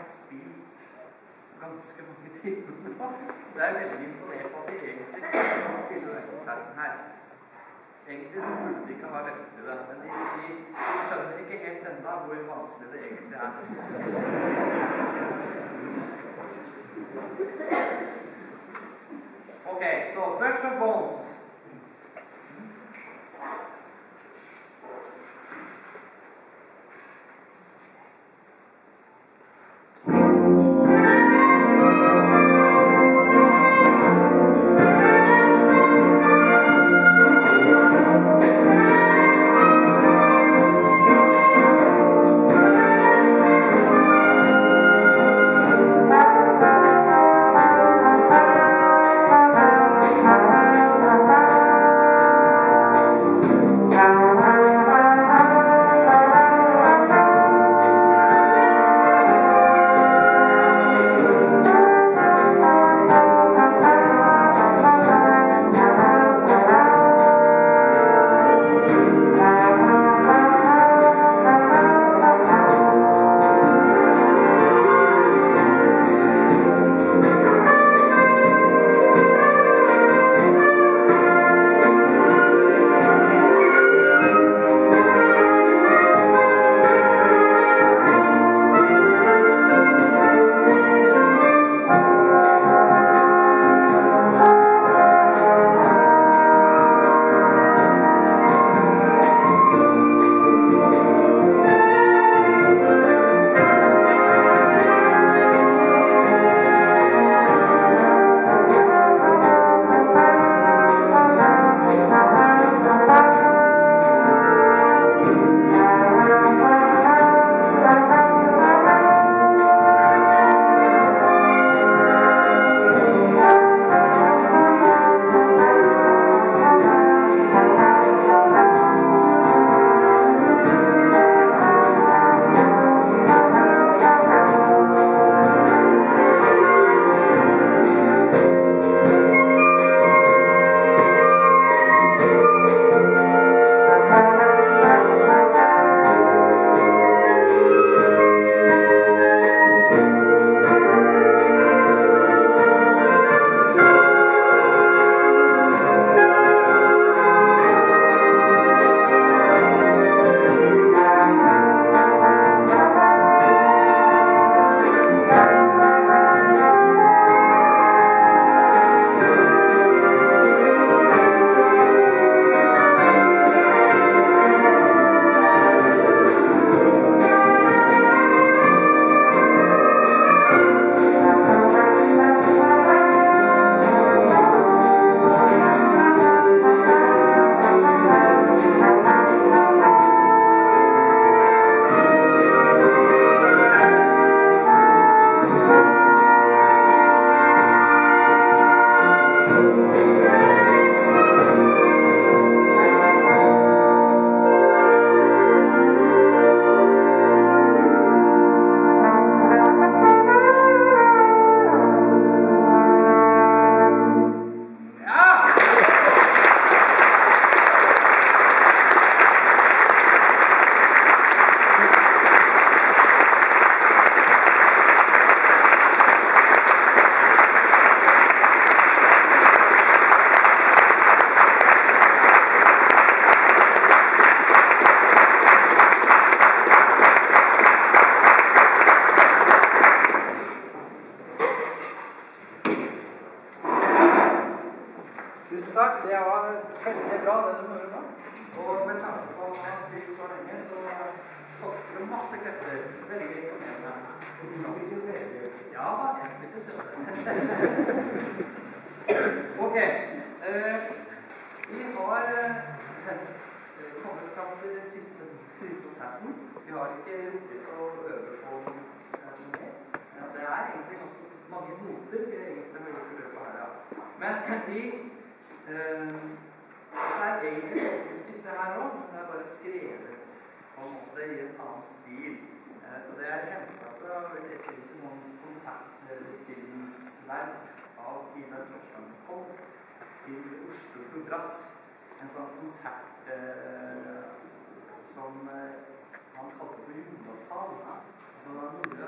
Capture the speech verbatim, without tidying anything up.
har spilt ganske mange timer nå. Så jeg er veldig imponert på at de egentlig kan spille den konserten her. Egentlig så burde de ikke ha rett til det, men de, de, de skjønner ikke helt enda hvor vanskelig det egentlig er. Ok, så Birds of Bones. En sånn konsert eh, som eh, han kalte